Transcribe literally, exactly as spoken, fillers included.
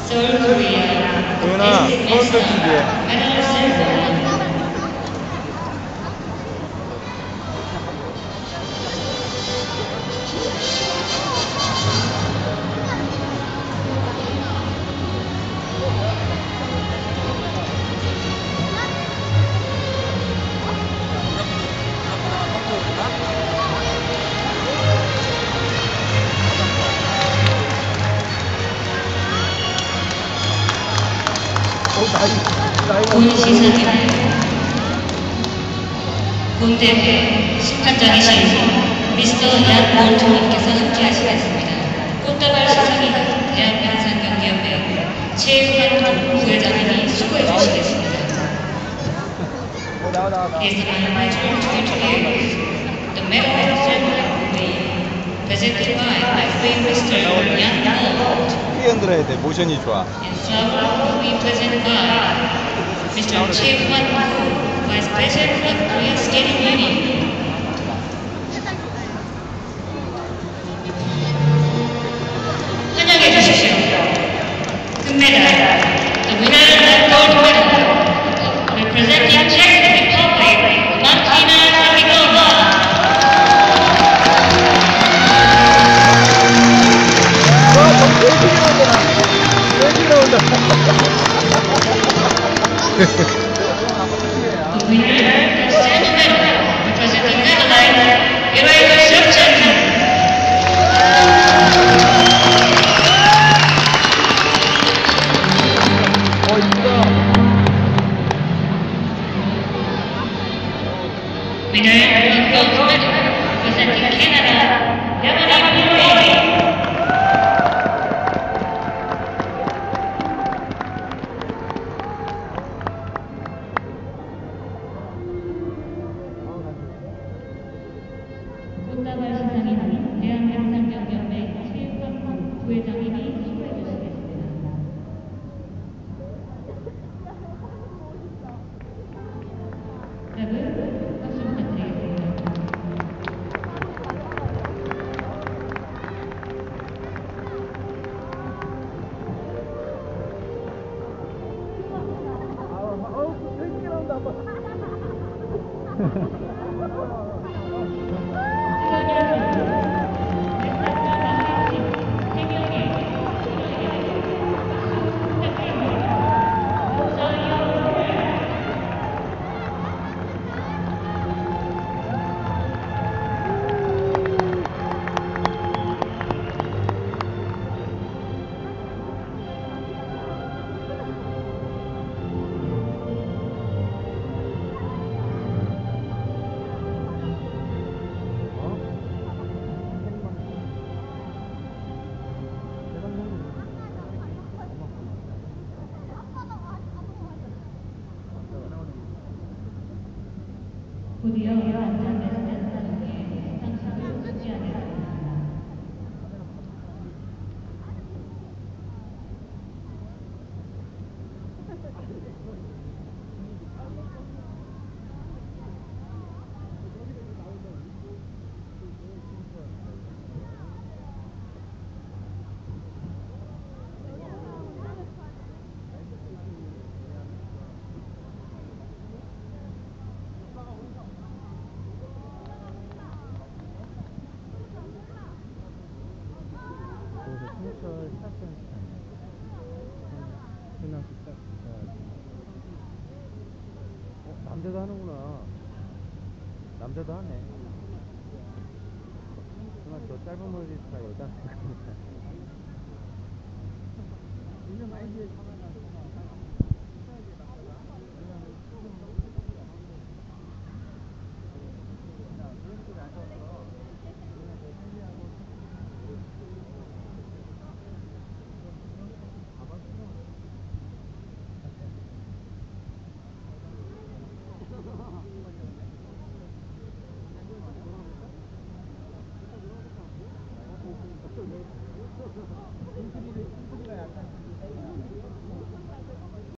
도현아, 카운터 준비해. 본 시사는 본대회 심판장이신 미스터 얀 볼트님께서 함께 하시겠습니다. 꽃다발 시상이 대한변상경기협회 최유한 부회장님이 수고해 주시겠습니다. It is now my turn to introduce the medal ceremony will be presented by my friend Mister Yan Bolt. 크게 흔들어야 돼. 모션이 좋아. And flower will be presented by Mister Choi Hwan-woo, Vice President of Korea Skating Union. 환영해 주십시오. 금메달, the winner of gold medal, representing Czech Republic, Martina Samikova. The winner of silver medal, representing Netherlands, Irene Shevchenko. Winner of gold medal, representing Canada, Yamani Murray. 꽃다발 시상인 대한변상경기협회 최유한 부회장님이 수고해 주시겠습니다. 여러분, 박수 부탁드리겠습니다. 곧이어 남자 베스트 사중에 시상식을 주재하겠습니다. 스페셜 스타션 그냥 딱 어, 남자도 하는구나. 남자도 하네. 정말 저 짧은 머리 다 여자.